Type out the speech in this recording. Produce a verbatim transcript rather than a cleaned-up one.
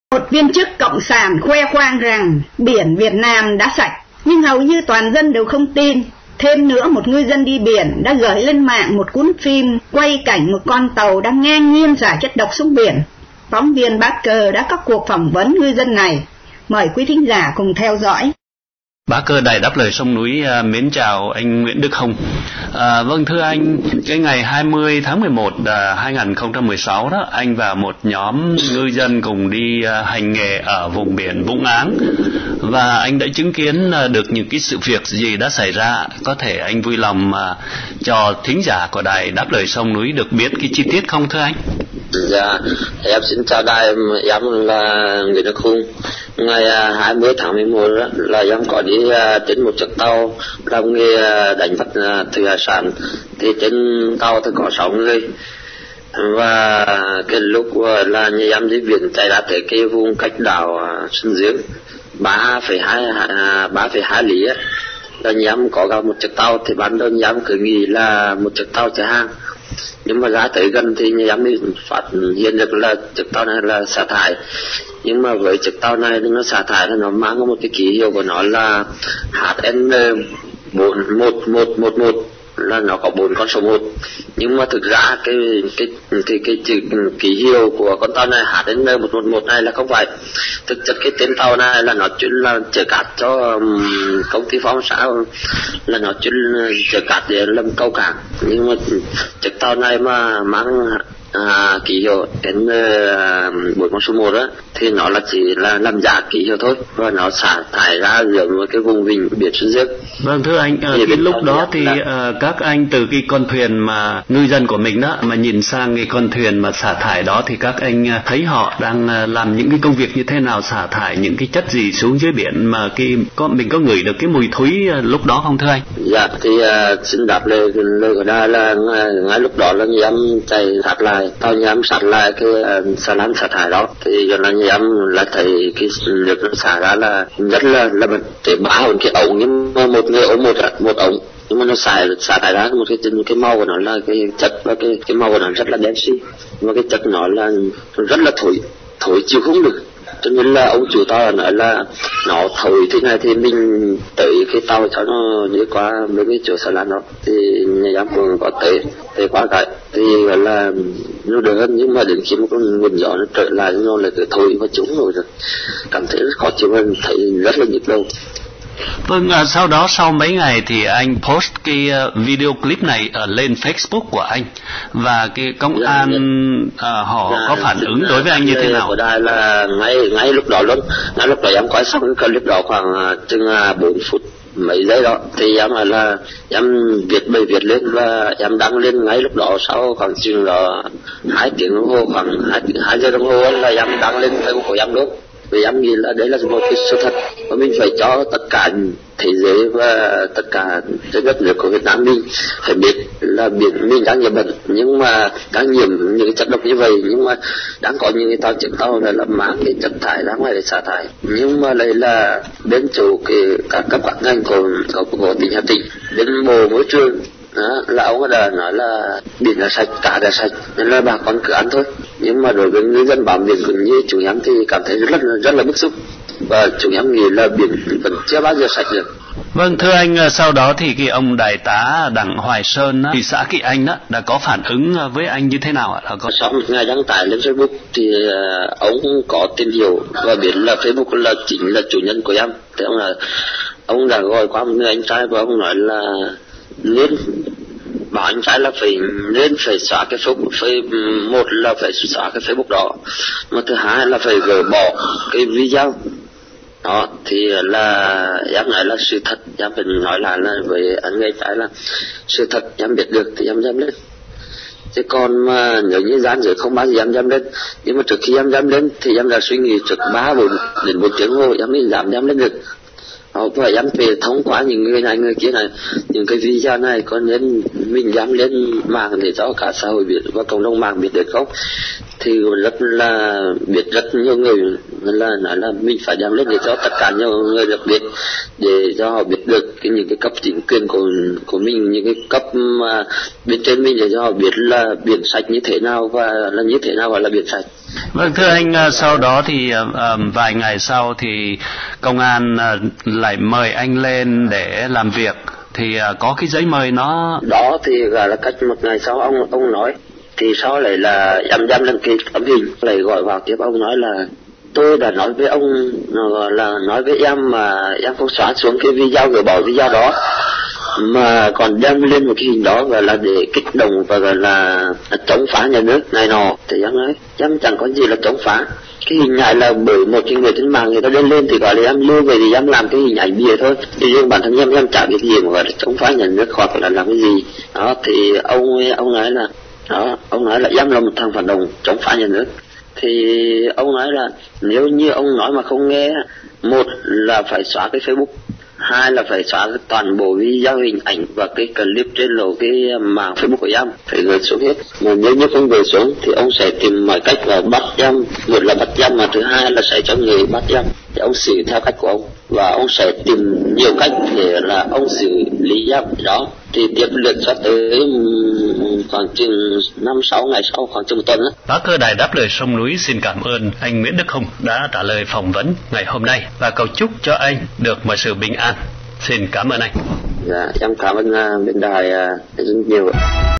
Một viên chức cộng sản khoe khoang rằng biển Việt Nam đã sạch, nhưng hầu như toàn dân đều không tin. Thêm nữa, một ngư dân đi biển đã gửi lên mạng một cuốn phim quay cảnh một con tàu đang ngang nhiên xả chất độc xuống biển. Phóng viên Barker đã có cuộc phỏng vấn ngư dân này. Mời quý thính giả cùng theo dõi. Barker Đài Đáp Lời Sông Núi à, mến chào anh Nguyễn Đức Hồng. À, vâng thưa anh, cái ngày hai mươi tháng mười một à, hai nghìn không trăm mười sáu đó, anh và một nhóm ngư dân cùng đi à, hành nghề ở vùng biển Vũng Áng, và anh đã chứng kiến à, được những cái sự việc gì đã xảy ra. Có thể anh vui lòng à, cho thính giả của Đài Đáp Lời Sông Núi được biết cái chi tiết không thưa anh? Dạ, em xin chào đài, em là Nguyễn Đức Hùng. Ngày hai mươi tháng mười một đó, là em có đi uh, trên một chiếc tàu làm nghề uh, đánh bắt uh, thủy hải sản. Thì trên tàu thì có sáu người, và cái lúc uh, là nhà em đi biển chạy ra tới cái vùng cách đảo uh, Sơn Dương ba phẩy hai ba phẩy hai lý á, là nhà em có gặp một chiếc tàu. Thì ban đầu nhà em cứ nghĩ là một chiếc tàu chở hàng, nhưng mà ra tới gần thì nhà em phát hiện được là chiếc tàu này là xả thải. Nhưng mà với chiếc tàu này nó xả thải là nó mang một cái ký hiệu của nó là H N bốn một một một một, là nó có bốn con số một. Nhưng mà thực ra cái cái cái cái chữ ký hiệu của con tàu này H N một một một này là không phải. Thực chất cái tên tàu này là nó chuyên là chở cát cho um, công ty Phong Xã, là nó chuyên chở cát để làm cầu cảng. Nhưng mà chiếc tàu này mà mang À, ký hiệu đến bốn con số một đó thì nó là chỉ là làm giả ký hiệu thôi, và nó xả thải ra giữa một cái vùng vịnh biển Sơn Dương. Vâng thưa anh, ở cái lúc đó thì uh, các anh từ cái con thuyền mà ngư dân của mình đó mà nhìn sang cái con thuyền mà xả thải đó, thì các anh uh, thấy họ đang uh, làm những cái công việc như thế nào, xả thải những cái chất gì xuống dưới biển mà cái có mình có ngửi được cái mùi thúi uh, lúc đó không thưa anh? Dạ thì uh, xin đáp lời lời của đa là ngay, ngay lúc đó là nhà em chạy sát lại tàu, nhà em sát lại cái uh, xà lan xả thải đó, thì cho nên nhà em là thấy cái nước nó xả ra là rất là là để bá một cái ống, nhưng mà một người ống một một ống, nhưng mà nó xả xả thải ra một cái cái màu của nó là cái chất, và cái cái màu của nó rất là đen xi, và cái chất nó là rất là thối thối chịu không được. Cho nên là ông chủ tàu nói là nó thổi thế này thì mình tới cái tàu cho nó đi qua mấy cái chỗ xà lan đó. Thì nhà em cũng có tới tới qua cái thì gọi là nó được hơn, nhưng mà đến khi một con nguồn gió nó trở lại nó lại cứ thổi và trúng rồi, rồi cảm thấy rất khó chịu, hơn thấy rất là nhức đầu. Vâng, à, sau đó sau mấy ngày thì anh post cái uh, video clip này ở lên Facebook của anh, và cái công an uh, họ dạ, có phản dạ, ứng đối với anh như thế nào? Của đài là ngay ngay lúc đó luôn, ngay lúc đó em quay xong cái clip đó khoảng uh, chừng uh, bốn phút mấy giây đó, thì em là, là em viết bài viết lên và em đăng lên ngay lúc đó. Sau khoảng chừng đó hai tiếng đồng hồ, khoảng hai hai giờ đồng hồ là em đăng lên Facebook của em luôn. Vì em nghĩ là đấy là một cái sự thật, và mình phải cho tất cả thế giới và tất cả đất nước của Việt Nam mình phải biết là biển mình đang nhiễm bẩn, nhưng mà đang nhiễm những cái chất độc như vậy, nhưng mà đang có những cái tàu chiếc tàu này là mang cái chất thải ra ngoài để xả thải. Nhưng mà đây là bên chỗ cái các cấp các ngành của của, của tỉnh Hà Tĩnh, bên bộ môi trường đó, là ông đã nói là biển là sạch, cả là sạch, nên là bà con cứ ăn thôi. Nhưng mà đối với ngư dân bám biển cũng như chúng em thì cảm thấy rất là rất là bức xúc, và chúng em nghĩ là biển vẫn chưa bao giờ sạch được. Vâng thưa anh, sau đó thì cái ông đại tá Đặng Hoài Sơn thị xã Kỳ Anh đó đã có phản ứng với anh như thế nào ạ? Có... Sau một ngày đăng tải lên Facebook thì uh, ông có tìm hiểu và biết là Facebook là chính là chủ nhân của em. Thì ông là ông đã gọi qua một người anh trai và ông nói là nên bảo anh trai là phải nên phải xóa cái Facebook, phải một là phải xóa cái Facebook đó, mà thứ hai là phải gỡ bỏ cái video đó. Thì là em nói là sự thật, em phải nói lại là với anh người trai là sự thật em biết được thì em dám lên, chứ còn mà nếu như gian dối không bao giờ em dám lên. Nhưng mà trước khi em dám lên thì em đã suy nghĩ trước ba bốn đến bốn tiếng rồi em mới dám dám lên được. Đó, và em phải thông qua những người này người kia này, những cái video này có nên mình dám lên mạng để cho cả xã hội biết và cộng đồng mạng biết được không. thì rất là biết rất nhiều người là nói là mình phải đem lên để cho tất cả nhiều người được biết, để cho họ biết được cái những cái cấp chính quyền của của mình, những cái cấp mà bên trên mình, để cho họ biết là biển sạch như thế nào và là như thế nào gọi là biển sạch. Vâng, thưa anh, sau đó thì uh, vài ngày sau thì công an uh, lại mời anh lên để làm việc, thì uh, có cái giấy mời nó đó thì gọi là cách một ngày sau ông ông nói, thì sau lại là em đem lên cái tấm hình, lại gọi vào tiếp, ông nói là tôi đã nói với ông là nói với em mà em không xóa xuống cái video, gỡ bỏ video đó, mà còn đem lên một cái hình đó gọi là để kích động và gọi là chống phá nhà nước này nọ. Thì em nói em chẳng có gì là chống phá, cái hình ảnh là bởi một cái người trên mạng người ta lên lên thì gọi là em lưu về thì em làm cái hình ảnh bìa thôi, thì riêng bản thân em em chả biết gì mà gọi là chống phá nhà nước hoặc là làm cái gì đó. Thì ông ông nói là đó, ông nói là em là một thằng phản động chống phá nhà nước. Thì ông nói là nếu như ông nói mà không nghe, một là phải xóa cái Facebook, hai là phải xóa toàn bộ video hình ảnh và cái clip trên lộ cái mạng Facebook của em, phải gửi xuống hết. Mà nếu như không gửi xuống thì ông sẽ tìm mọi cách là bắt em, một là bắt em, mà thứ hai là sẽ cho người bắt em. Thì ông xử theo cách của ông, và ông sẽ tìm nhiều cách để là ông xử lý em đó. Thì tiếp lượt cho tới khoảng chừng năm sáu ngày sau, khoảng chừng một tuần đó. Bác Cơ Đài Đáp Lời Sông Núi xin cảm ơn anh Nguyễn Đức Hùng đã trả lời phỏng vấn ngày hôm nay và cầu chúc cho anh được mọi sự bình an. Xin cảm ơn anh. Dạ, em cảm ơn uh, bên đài uh, rất nhiều.